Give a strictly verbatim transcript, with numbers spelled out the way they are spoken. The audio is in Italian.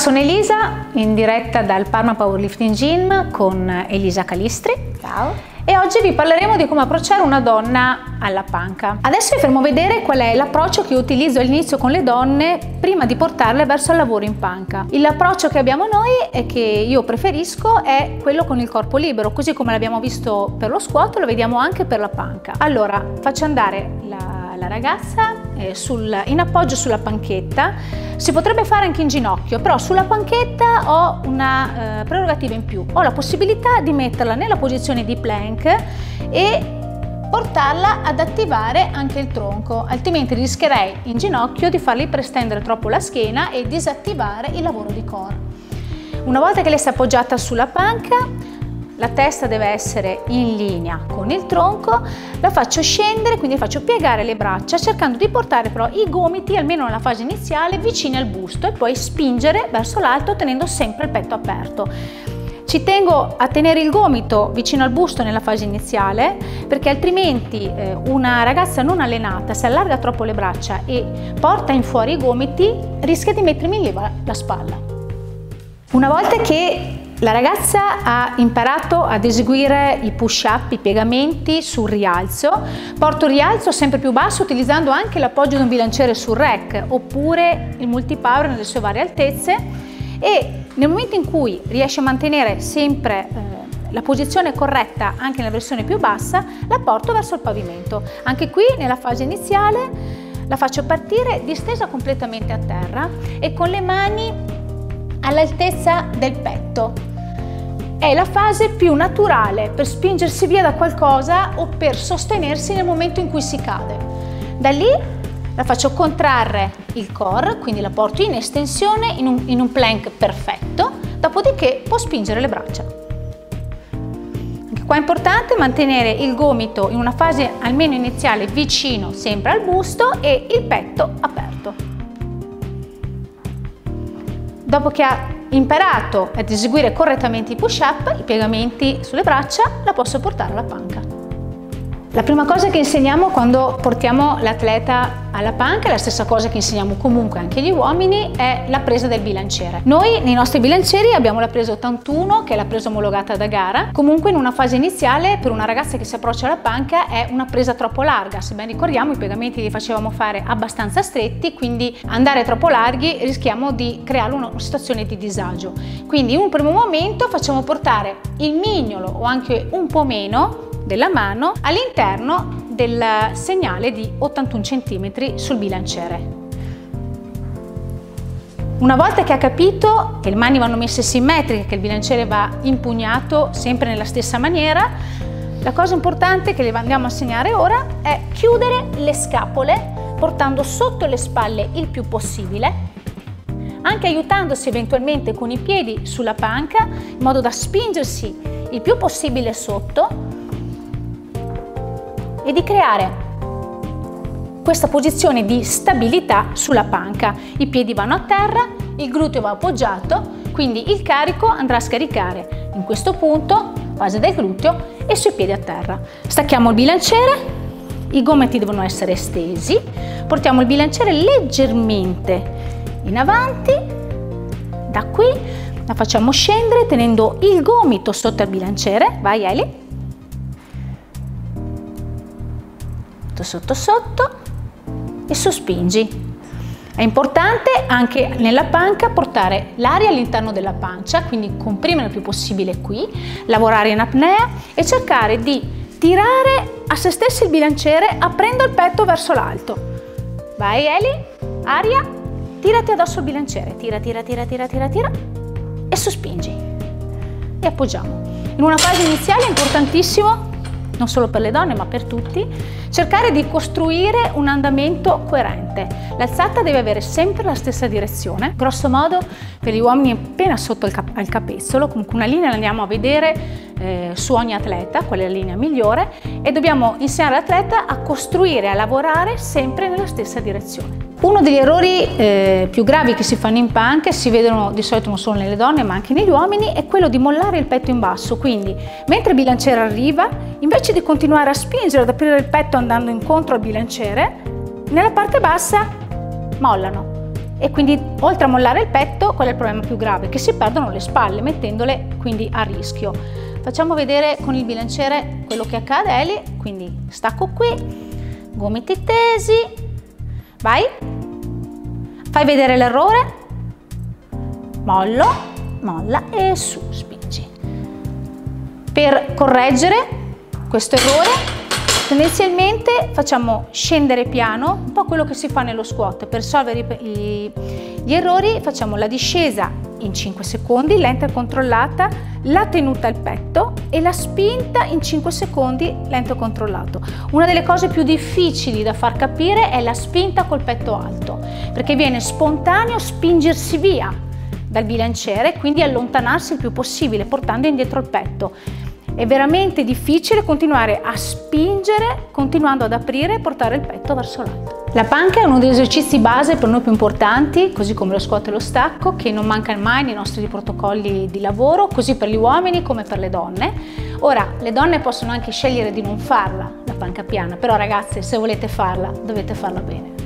sono Elisa, in diretta dal Parma Powerlifting Gym con Elisa Calistri. Ciao! E oggi vi parleremo di come approcciare una donna alla panca. Adesso vi faremo vedere qual è l'approccio che io utilizzo all'inizio con le donne prima di portarle verso il lavoro in panca. L'approccio che abbiamo noi e che io preferisco è quello con il corpo libero, così come l'abbiamo visto per lo squat lo vediamo anche per la panca. Allora, faccio andare la, la ragazza eh, sul, in appoggio sulla panchetta. Si potrebbe fare anche in ginocchio, però sulla panchetta ho una eh, prerogativa in più. Ho la possibilità di metterla nella posizione di plank e portarla ad attivare anche il tronco, altrimenti rischierei in ginocchio di fargli prestendere troppo la schiena e disattivare il lavoro di core. Una volta che lei si è appoggiata sulla panca, la testa deve essere in linea con il tronco, la faccio scendere, quindi faccio piegare le braccia cercando di portare però i gomiti, almeno nella fase iniziale, vicini al busto e poi spingere verso l'alto tenendo sempre il petto aperto. Ci tengo a tenere il gomito vicino al busto nella fase iniziale perché altrimenti eh, una ragazza non allenata se allarga troppo le braccia e porta in fuori i gomiti rischia di mettermi in leva la spalla. Una volta che la ragazza ha imparato ad eseguire i push-up, i piegamenti sul rialzo, porto il rialzo sempre più basso utilizzando anche l'appoggio di un bilanciere sul rack oppure il multipower nelle sue varie altezze e nel momento in cui riesce a mantenere sempre eh, la posizione corretta anche nella versione più bassa, la porto verso il pavimento. Anche qui nella fase iniziale la faccio partire distesa completamente a terra e con le mani all'altezza del petto. È la fase più naturale per spingersi via da qualcosa o per sostenersi nel momento in cui si cade. Da lì la faccio contrarre il core, quindi la porto in estensione in un, in un plank perfetto, dopodiché può spingere le braccia. Anche qua è importante mantenere il gomito in una fase almeno iniziale vicino sempre al busto e il petto aperto. Dopo che ha imparato ad eseguire correttamente i push-up, i piegamenti sulle braccia, la posso portare alla panca. La prima cosa che insegniamo quando portiamo l'atleta alla panca, è la stessa cosa che insegniamo comunque anche agli uomini, è la presa del bilanciere. Noi nei nostri bilancieri abbiamo la presa ottantuno, che è la presa omologata da gara. Comunque in una fase iniziale per una ragazza che si approccia alla panca è una presa troppo larga. Se ben ricordiamo i piegamenti li facevamo fare abbastanza stretti, quindi andare troppo larghi rischiamo di creare una situazione di disagio. Quindi in un primo momento facciamo portare il mignolo o anche un po' meno della mano all'interno del segnale di ottantuno centimetri sul bilanciere. Una volta che ha capito che le mani vanno messe simmetriche, che il bilanciere va impugnato sempre nella stessa maniera, la cosa importante che le andiamo a segnare ora è chiudere le scapole portando sotto le spalle il più possibile, anche aiutandosi eventualmente con i piedi sulla panca in modo da spingersi il più possibile sotto e di creare questa posizione di stabilità sulla panca. I piedi vanno a terra, il gluteo va appoggiato, quindi il carico andrà a scaricare in questo punto, base del gluteo e sui piedi a terra. Stacchiamo il bilanciere, i gomiti devono essere estesi, portiamo il bilanciere leggermente in avanti, da qui la facciamo scendere tenendo il gomito sotto il bilanciere, vai Eli, sotto sotto e sospingi. È importante anche nella panca portare l'aria all'interno della pancia, quindi comprimere il più possibile qui, lavorare in apnea e cercare di tirare a se stessi il bilanciere aprendo il petto verso l'alto. Vai Eli, aria, tirati addosso il bilanciere, tira tira tira tira tira tira e sospingi e appoggiamo. In una fase iniziale è importantissimo, non solo per le donne ma per tutti, cercare di costruire un andamento coerente. L'alzata deve avere sempre la stessa direzione, grosso modo per gli uomini appena sotto il, cap il capezzolo, comunque una linea la andiamo a vedere eh, su ogni atleta, qual è la linea migliore, e dobbiamo insegnare all'atleta a costruire, a lavorare sempre nella stessa direzione. Uno degli errori eh, più gravi che si fanno in panca, e si vedono di solito non solo nelle donne ma anche negli uomini, è quello di mollare il petto in basso. Quindi mentre il bilanciere arriva, invece di continuare a spingere, ad aprire il petto andando incontro al bilanciere, nella parte bassa mollano. e quindi oltre a mollare il petto, qual è il problema più grave? Che si perdono le spalle, mettendole quindi a rischio. Facciamo vedere con il bilanciere quello che accade, Eli, quindi stacco qui, gomiti tesi, vai, fai vedere l'errore, mollo, molla e su, spingi. Per correggere questo errore tendenzialmente facciamo scendere piano, un po' quello che si fa nello squat. Per risolvere i, gli errori facciamo la discesa in cinque secondi, lenta e controllata, la tenuta al petto e la spinta in cinque secondi, lento e controllato. Una delle cose più difficili da far capire è la spinta col petto alto, perché viene spontaneo spingersi via dal bilanciere, quindi allontanarsi il più possibile portando indietro il petto. È veramente difficile continuare a spingere continuando ad aprire e portare il petto verso l'alto. La panca è uno degli esercizi base per noi più importanti, così come lo squat e lo stacco, che non manca mai nei nostri protocolli di lavoro, così per gli uomini come per le donne. Ora, le donne possono anche scegliere di non farla, la panca piana, però ragazze, se volete farla, dovete farla bene.